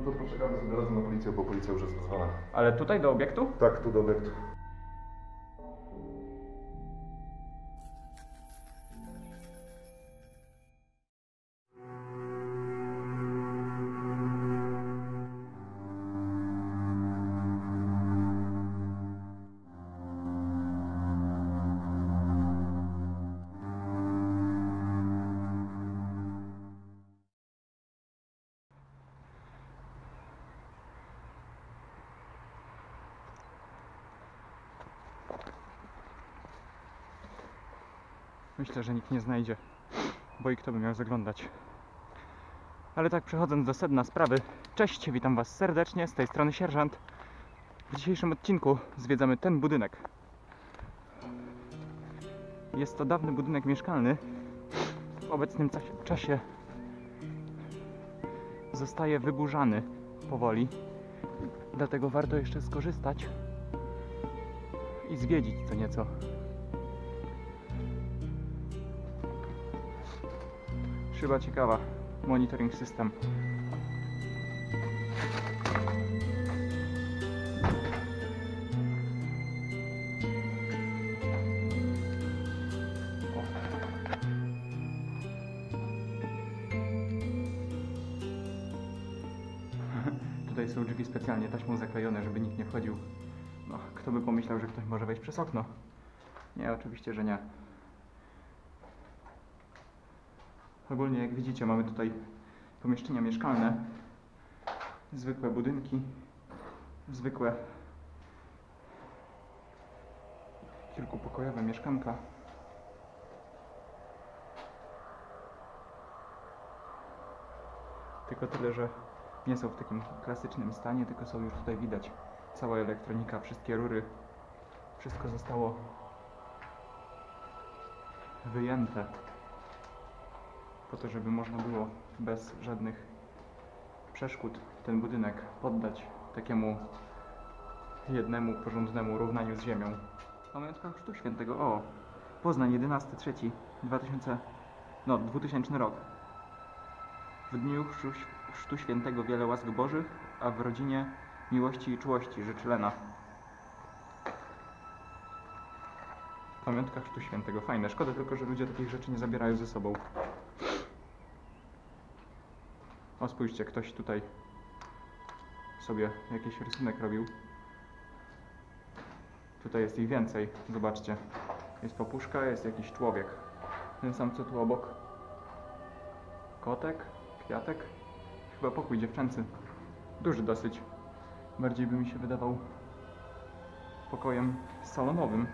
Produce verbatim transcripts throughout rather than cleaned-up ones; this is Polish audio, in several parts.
to poczekamy sobie razem na policję, bo policja już jest wezwana. Ale tutaj do obiektu? Tak, tu do obiektu. Myślę, że nikt nie znajdzie, bo i kto by miał zaglądać. Ale tak, przechodząc do sedna sprawy, cześć, witam Was serdecznie, z tej strony sierżant. W dzisiejszym odcinku zwiedzamy ten budynek. Jest to dawny budynek mieszkalny. W obecnym czasie zostaje wyburzany powoli. Dlatego warto jeszcze skorzystać i zwiedzić co nieco. Szyba ciekawa. Monitoring system. Tutaj są drzwi specjalnie taśmą zaklejone, żeby nikt nie wchodził. No, kto by pomyślał, że ktoś może wejść przez okno? Nie, oczywiście, że nie. Ogólnie, jak widzicie, mamy tutaj pomieszczenia mieszkalne, zwykłe budynki, zwykłe kilkupokojowe mieszkanka. Tylko tyle, że nie są w takim klasycznym stanie, tylko są już tutaj widać cała elektronika, wszystkie rury, wszystko zostało wyjęte po to, żeby można było bez żadnych przeszkód ten budynek poddać takiemu jednemu porządnemu równaniu z ziemią. Pamiątka Chrztu Świętego. O! Poznań, jedenasty trzeci dwa tysiące, no, dwutysięczny rok. W dniu Chrztu, Chrztu Świętego wiele łask Bożych, a w rodzinie miłości i czułości życzy Lena. Pamiątka Chrztu Świętego. Fajne. Szkoda tylko, że ludzie takich rzeczy nie zabierają ze sobą. O, spójrzcie, ktoś tutaj sobie jakiś rysunek robił. Tutaj jest ich więcej. Zobaczcie. Jest papuszka, jest jakiś człowiek. Ten sam, co tu obok. Kotek, kwiatek. Chyba pokój dziewczęcy. Duży dosyć. Bardziej by mi się wydawał pokojem salonowym.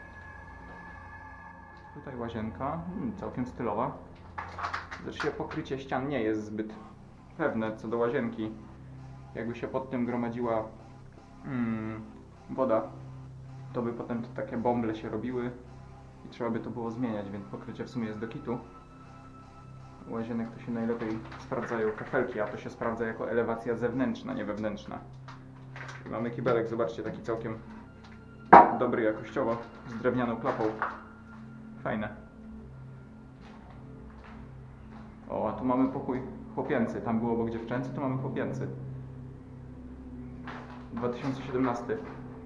Tutaj łazienka. Hmm, całkiem stylowa. Zresztą pokrycie ścian nie jest zbyt pewne co do łazienki. Jakby się pod tym gromadziła hmm, woda, to by potem to takie bąble się robiły i trzeba by to było zmieniać, więc pokrycie w sumie jest do kitu. Łazienek to się najlepiej sprawdzają kafelki, a to się sprawdza jako elewacja zewnętrzna, nie wewnętrzna. I mamy kibelek, zobaczcie, taki całkiem dobry jakościowo, z drewnianą klapą. Fajne. O, a tu mamy pokój chłopięcy. Tam było obok dziewczęcy, tu mamy chłopięcy. dwa tysiące siedemnasty.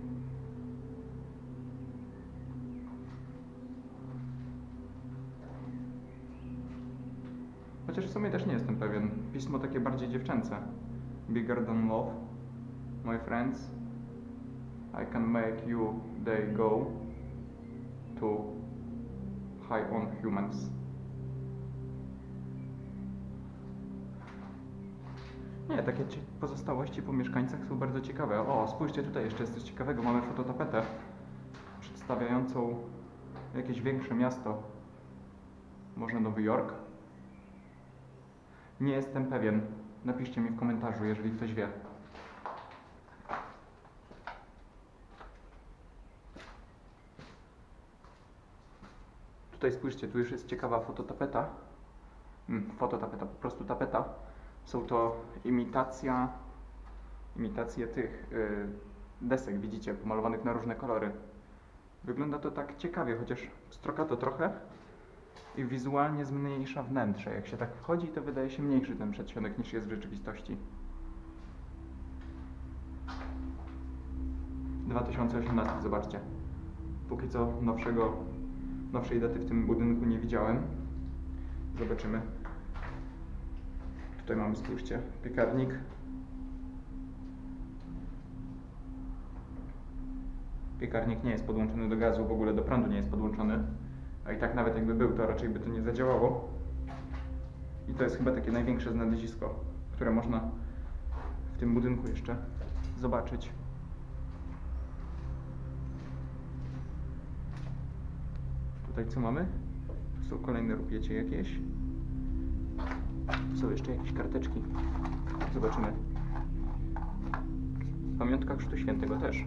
Chociaż w sumie też nie jestem pewien. Pismo takie bardziej dziewczęce. Bigger than love. My friends. I can make you they go to high on humans. Nie, takie pozostałości po mieszkańcach są bardzo ciekawe. O, spójrzcie, tutaj jeszcze jest coś ciekawego. Mamy fototapetę przedstawiającą jakieś większe miasto. Może Nowy Jork? Nie jestem pewien. Napiszcie mi w komentarzu, jeżeli ktoś wie. Tutaj spójrzcie, tu już jest ciekawa fototapeta. Hmm, fototapeta, po prostu tapeta. Są to imitacja, imitacje tych yy, desek, widzicie, pomalowanych na różne kolory. Wygląda to tak ciekawie, chociaż stroka to trochę i wizualnie zmniejsza wnętrze. Jak się tak wchodzi, to wydaje się mniejszy ten przedsionek niż jest w rzeczywistości. dwa tysiące osiemnasty, zobaczcie. Póki co nowszego, nowszej daty w tym budynku nie widziałem. Zobaczymy. Tutaj mamy, spójrzcie, piekarnik. Piekarnik nie jest podłączony do gazu, w ogóle do prądu nie jest podłączony. A i tak nawet jakby był, to raczej by to nie zadziałało. I to jest chyba takie największe znalezisko, które można w tym budynku jeszcze zobaczyć. Tutaj co mamy? Tu są kolejne rupiecie jakieś. Tu są jeszcze jakieś karteczki. Zobaczymy. Pamiątka Chrztu Świętego też.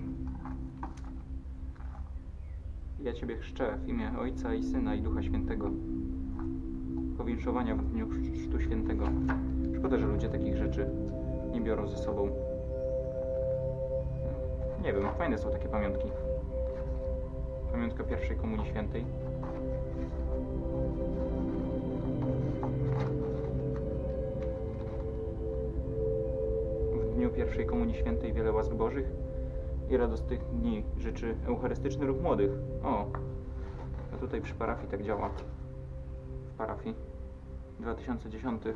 Ja Ciebie chrzczę w imię Ojca i Syna i Ducha Świętego. Powinszowania w dniu Chrztu Świętego. Szkoda, że ludzie takich rzeczy nie biorą ze sobą. Nie wiem, fajne są takie pamiątki. Pamiątka pierwszej Komunii Świętej. W dniu pierwszej Komunii Świętej wiele łask Bożych i radosnych dni życzy Eucharystyczny Ruch Młodych. O, a tutaj przy parafii tak działa. W parafii dwa tysiące dziesiąty.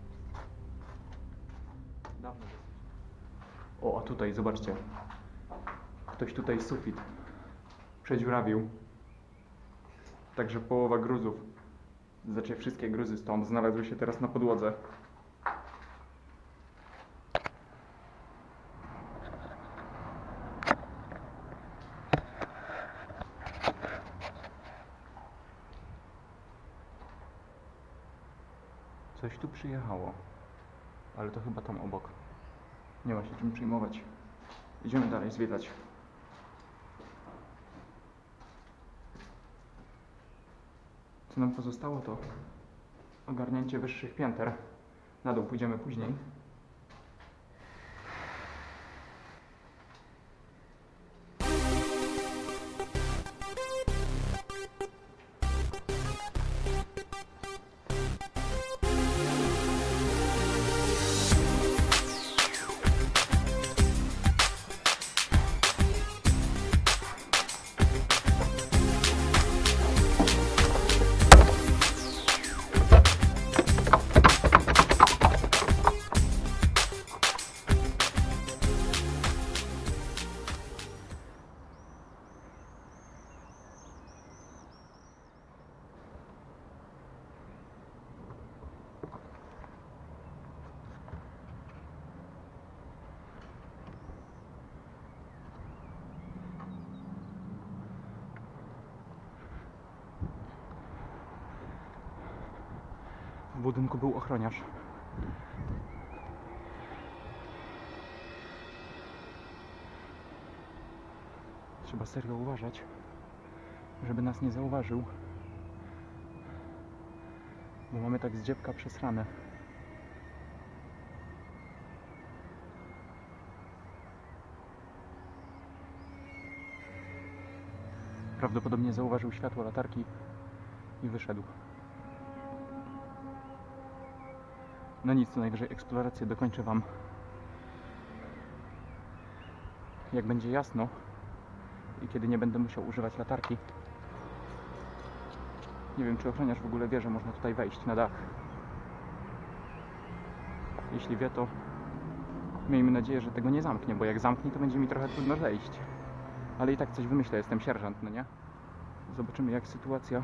Dawno. O, a tutaj zobaczcie. Ktoś tutaj sufit przedziurawił. Także połowa gruzów, znaczy wszystkie gruzy stąd znalazły się teraz na podłodze. Coś tu przyjechało, ale to chyba tam obok. Nie ma się czym przejmować. Idziemy dalej zwiedzać. Co nam pozostało, to ogarnięcie wyższych pięter. Na dół pójdziemy później. W budynku był ochroniarz. Trzeba serio uważać, żeby nas nie zauważył. Bo mamy tak z dziebka przesrane. Prawdopodobnie zauważył światło latarki i wyszedł. No nic, co najwyżej eksplorację dokończę Wam, jak będzie jasno i kiedy nie będę musiał używać latarki. Nie wiem, czy ochroniarz w ogóle wie, że można tutaj wejść na dach. Jeśli wie, to miejmy nadzieję, że tego nie zamknie, bo jak zamknie, to będzie mi trochę trudno zejść. Ale i tak coś wymyślę, jestem sierżant, no nie? Zobaczymy, jak sytuacja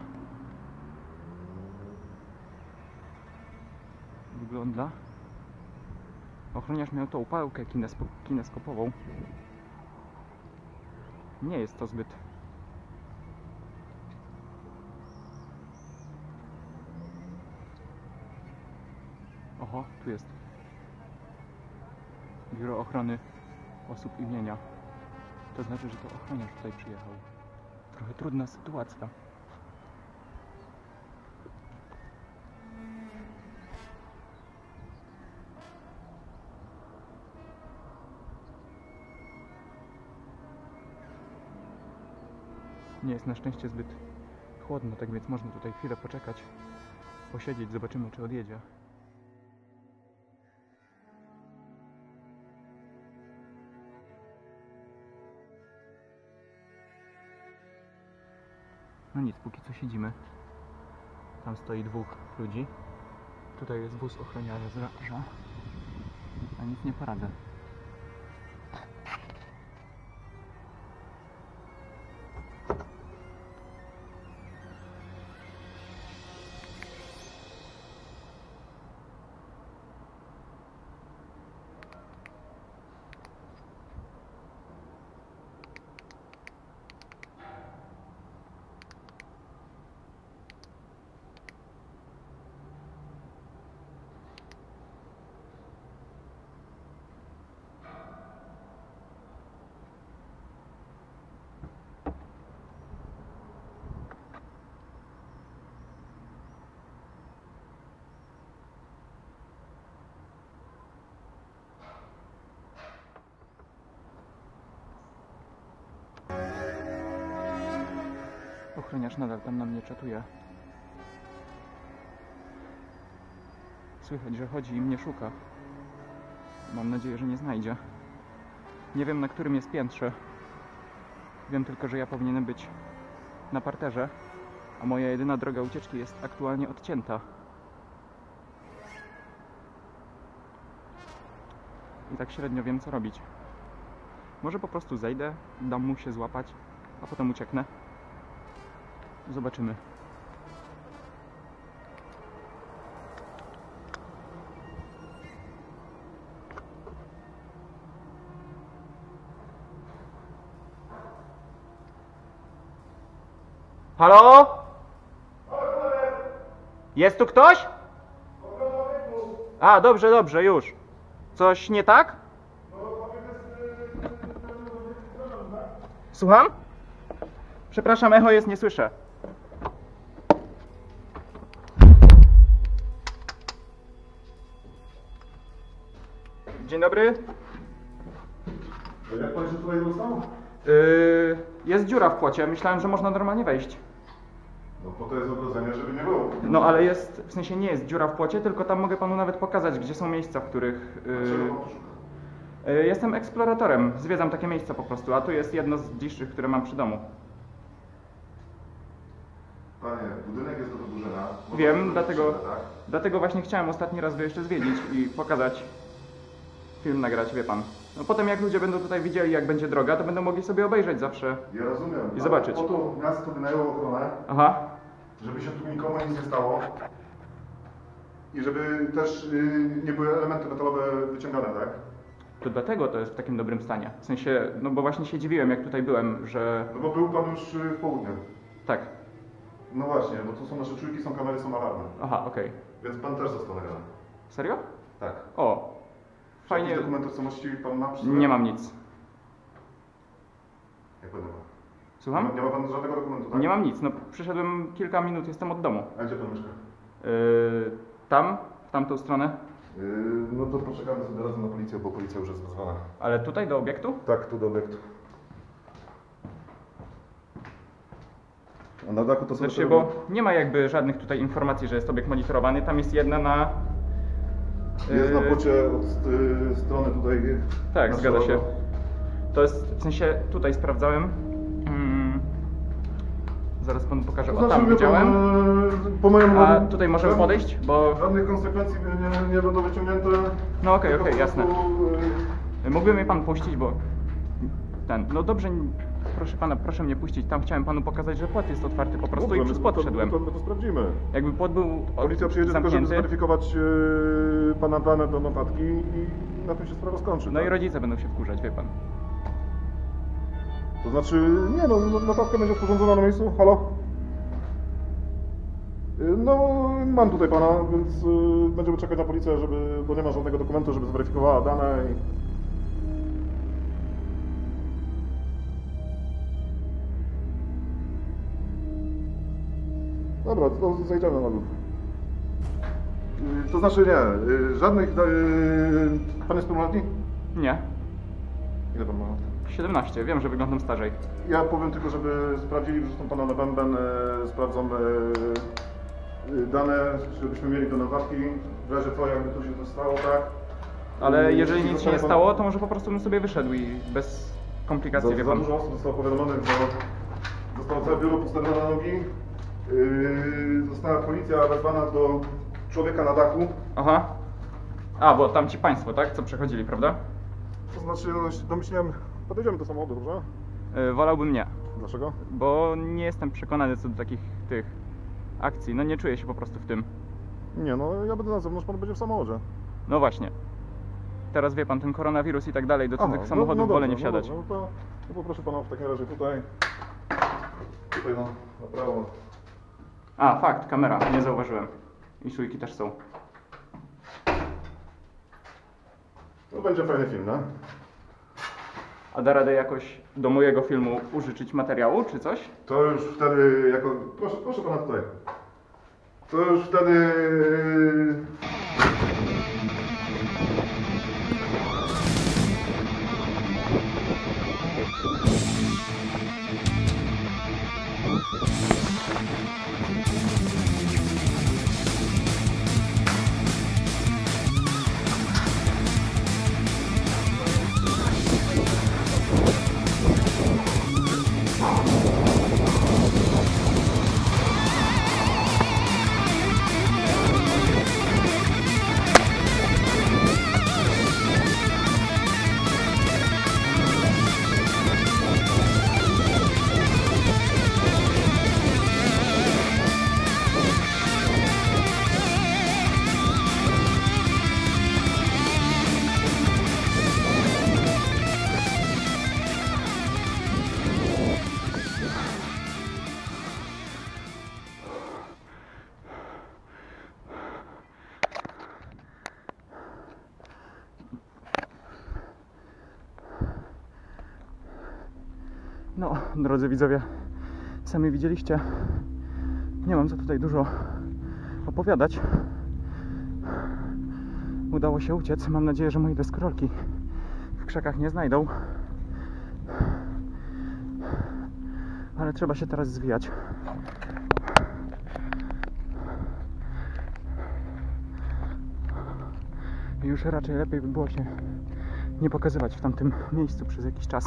wygląda. Ochroniarz miał tą pałkę kinespo kineskopową. Nie jest to zbyt Oho, tu jest Biuro Ochrony Osób imienia. To znaczy, że to ochroniarz tutaj przyjechał. Trochę trudna sytuacja. Nie jest na szczęście zbyt chłodno, tak więc można tutaj chwilę poczekać, posiedzieć, zobaczymy, czy odjedzie. No nic, póki co siedzimy. Tam stoi dwóch ludzi. Tutaj jest wóz ochroniarza z raża. A nic nie poradzę. Ochroniarz nadal tam na mnie czatuje. Słychać, że chodzi i mnie szuka. Mam nadzieję, że nie znajdzie. Nie wiem, na którym jest piętrze. Wiem tylko, że ja powinienem być na parterze, a moja jedyna droga ucieczki jest aktualnie odcięta. I tak średnio wiem, co robić. Może po prostu zejdę, dam mu się złapać, a potem ucieknę. Zobaczymy. Halo? Jest tu ktoś? A, dobrze, dobrze, już. Coś nie tak? Słucham? Przepraszam, echo jest, nie słyszę. Dzień dobry. Jak pan się tutaj dostał? Yy, jest dziura w płocie, myślałem, że można normalnie wejść. No po to jest ogrodzenie, żeby nie było. No ale jest, w sensie nie jest dziura w płocie, tylko tam mogę panu nawet pokazać, gdzie są miejsca, w których... A czego Yy, pan poszuka? yy, jestem eksploratorem, zwiedzam takie miejsca po prostu, a tu jest jedno z bliższych, które mam przy domu. Panie, budynek jest do wyburzenia. Wiem, Można dlatego, przyjść, tak? dlatego właśnie chciałem ostatni raz go jeszcze zwiedzić i pokazać, film nagrać, wie pan. No potem jak ludzie będą tutaj widzieli, jak będzie droga, to będą mogli sobie obejrzeć zawsze. Ja rozumiem. I ale zobaczyć. Po to miasto wynajęło ochronę, Aha, żeby się tu nikomu nic nie stało. I żeby też y, nie były elementy metalowe wyciągane, tak? to dlatego to jest w takim dobrym stanie. W sensie, no bo właśnie się dziwiłem, jak tutaj byłem, że... No bo był pan już y, w południe. Tak, No właśnie, bo tu są nasze czujki, są kamery, są alarmy. aha, okej. Więc pan też został nagrany. Serio? Tak. O, fajnie. Jakichś dokumentów tożsamości pan ma przy sobie? Nie mam nic. Jak pan nie ma? Słucham? Nie ma pan żadnego dokumentu, tak? Nie mam nic, no przyszedłem kilka minut, jestem od domu. A gdzie pan mieszka? Yy, tam, w tamtą stronę. Yy, no to poczekamy sobie razem na policję, bo policja już jest wezwana. Ale tutaj do obiektu? Tak, tu do obiektu. A na dachu to są... Znaczy, bo nie ma jakby żadnych tutaj informacji, że jest obiekt monitorowany. Tam jest jedna na... Jest na yy, płocie od yy, strony tutaj... Tak, na zgadza się. szeroko. To jest, w sensie tutaj sprawdzałem. Mm, zaraz panu pokażę. To O, znaczy, tam wie widziałem. Pan, yy, po mojemu... A tutaj możemy podejść, bo... Żadnych konsekwencji nie, nie będą wyciągnięte. No okej, Tylko okej, po jasne. prostu, yy, Mógłby mnie pan puścić, bo... Ten, no dobrze, proszę pana, proszę mnie puścić. Tam chciałem panu pokazać, że płot jest otwarty po prostu Dobrze, i przez my płot to, wszedłem. My to, my to sprawdzimy. Jakby płot był od- Policja przyjedzie tylko, żeby zamknięty. zweryfikować yy, pana dane do notatki i na tym się sprawa skończy. No tak? i rodzice będą się wkurzać, wie pan. To znaczy, nie no, notatka będzie sporządzona na miejscu. Halo? Yy, No, mam tutaj pana, więc yy, będziemy czekać na policję, żeby, bo nie ma żadnego dokumentu, żeby zweryfikowała dane i... Dobra, to zejdziemy na dół. Yy, To znaczy nie, yy, żadnych... Yy, pan jest pełnoletni? Nie. Ile pan ma lat? siedemnaście, wiem, że wyglądam starzej. Ja Powiem tylko, żeby sprawdzili, wrzucą pana na bęben, e, sprawdzą e, e, dane, żebyśmy mieli do notatki, w razie co, jakby tu się to stało, tak? Ale E, jeżeli jeśli nic się nie zostanie pan- stało, to może po prostu bym sobie wyszedł i bez komplikacji, Za, wie za pan. dużo osób zostało powiadomionych, bo Zostało całe biuro postawione na nogi. Yy, została policja wezwana do człowieka na dachu. Aha. A, bo tam ci państwo, tak? Co przechodzili, prawda? To znaczy, no, domyśliłem, podejdziemy do samochodu, dobrze? Yy, wolałbym nie. Dlaczego? Bo nie jestem przekonany co do takich tych akcji. No nie czuję się po prostu w tym. Nie, no ja będę na zewnątrz, pan będzie w samochodzie. No właśnie. Teraz wie pan, ten koronawirus i tak dalej, do cudzych Aha, samochodów no, no wolę nie dobrze, wsiadać. No, dobrze, no, to, no poproszę pana w takim razie tutaj. Tutaj no, na prawo. A, fakt, kamera, nie zauważyłem. I czujki też są. No będzie fajny film, no? A da radę jakoś do mojego filmu użyczyć materiału, czy coś? To już wtedy jako... Proszę, proszę pana tutaj. To już wtedy... No, drodzy widzowie, sami widzieliście, nie mam co tutaj dużo opowiadać. Udało się uciec, mam nadzieję, że moi deskorolki w krzakach nie znajdą. Ale trzeba się teraz zwijać. I już raczej lepiej by było się nie pokazywać w tamtym miejscu przez jakiś czas.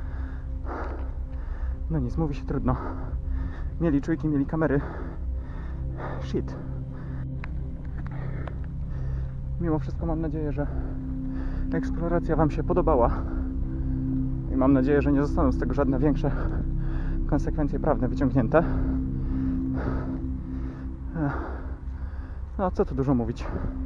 No nic, mówi się trudno. Mieli czujki, mieli kamery. Shit. Mimo wszystko mam nadzieję, że eksploracja wam się podobała. I mam nadzieję, że nie zostaną z tego żadne większe konsekwencje prawne wyciągnięte. No, co tu dużo mówić.